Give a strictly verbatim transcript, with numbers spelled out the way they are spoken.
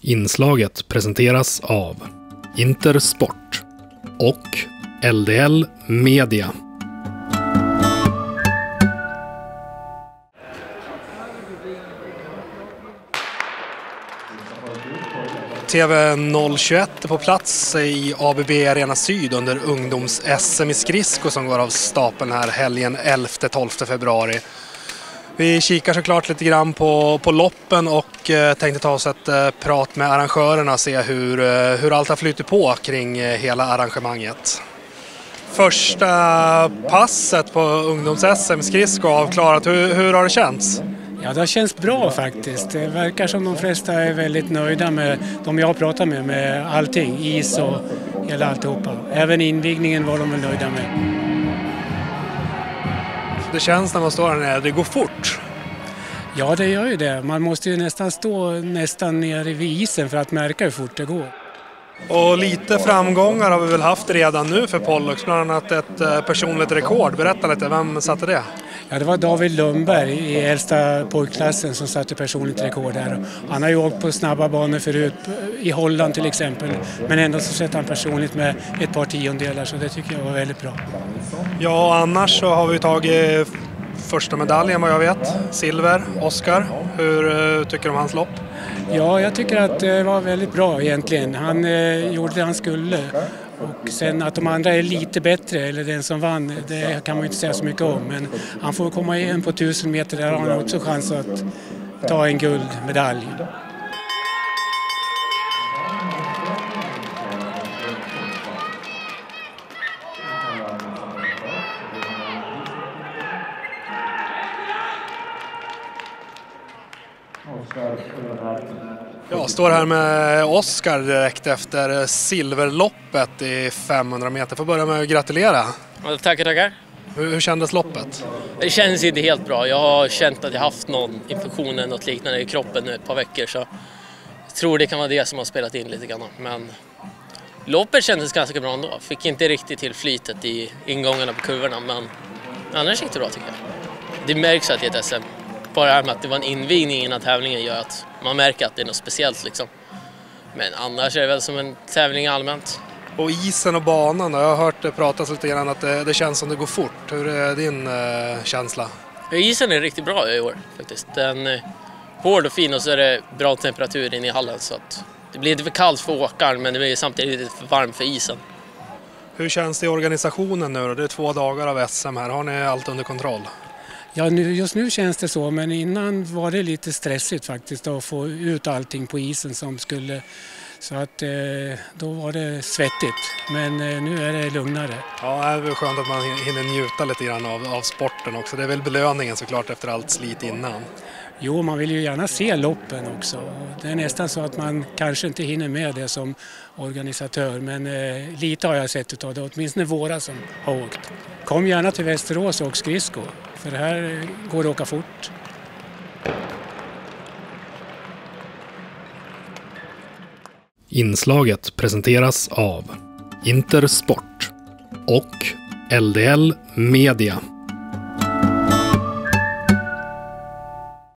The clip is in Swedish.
Inslaget presenteras av Intersport och L D L Media. T V noll tjugoett är på plats i A B B Arena Syd under ungdoms-S M i skridsko som går av stapeln här helgen elfte till tolfte februari. Vi kikar såklart lite grann på, på loppen och eh, tänkte ta oss ett eh, prat med arrangörerna och se hur, eh, hur allt har flyttat på kring eh, hela arrangemanget. Första passet på ungdoms-S M skridsko avklarat. Hur, hur har det känts? Ja, det har känts bra faktiskt. Det verkar som de flesta är väldigt nöjda med de jag pratar med, med allting, is och hela alltihopa. Även invigningen var de väl nöjda med. Det känns när man står här nere, det går fort. Ja, det gör ju det. Man måste ju nästan stå nästan nere vid isen för att märka hur fort det går. Och lite framgångar har vi väl haft redan nu för Pollux, bland annat ett personligt rekord. Berätta lite, vem satte det? Ja, det var David Lundberg i äldsta pojkklassen som satte personligt rekord här. Han har ju åkt på snabba banor förut, i Holland till exempel. Men ändå så sätter han personligt med ett par tiondelar, så det tycker jag var väldigt bra. Ja, annars så har vi tagit första medaljen vad jag vet. Silver, Oskar. Hur tycker du om hans lopp? Ja, jag tycker att det var väldigt bra egentligen. Han eh, gjorde det han skulle. Och sen att de andra är lite bättre, eller den som vann, det kan man ju inte säga så mycket om. Men han får komma igen på tusen meter, där har han också chans att ta en guldmedalj. Jag står här med Oskar direkt efter silverloppet i femhundra meter. Får börja med att gratulera. Ja, tackar, tackar. Hur, hur kändes loppet? Det känns inte helt bra. Jag har känt att jag haft någon infektion eller något liknande i kroppen nu ett par veckor. Så jag tror det kan vara det som har spelat in lite grann. Men loppet kändes ganska bra ändå. Fick inte riktigt till flytet i ingångarna på kurvorna. Men annars gick det bra tycker jag. Det märks att det är ett S M. Bara det här med att det var en invigning innan tävlingen gör att man märker att det är något speciellt liksom. Men annars är det väl som en tävling allmänt. Och isen och banan då? Jag har hört det pratas lite grann att det, det känns som det går fort. Hur är din eh, känsla? Isen är riktigt bra i år faktiskt. Den är hård och fin och så är det bra temperatur inne i hallen. Så att det blir inte för kallt för åkaren men det blir samtidigt lite för varmt för isen. Hur känns det i organisationen nu då? Det är två dagar av S M här. Har ni allt under kontroll? Ja, nu, just nu känns det så, men innan var det lite stressigt faktiskt att få ut allting på isen som skulle, så att eh, då var det svettigt, men eh, nu är det lugnare. Ja, det är väl skönt att man hinner njuta lite grann av, av sporten också. Det är väl belöningen såklart efter allt slit innan. Jo, man vill ju gärna se loppen också. Det är nästan så att man kanske inte hinner med det som organisatör, men eh, lite har jag sett utav det, åtminstone våra som har åkt. Kom gärna till Västerås och skridsko, för här går det att åka fort. Inslaget presenteras av Intersport och L D L Media.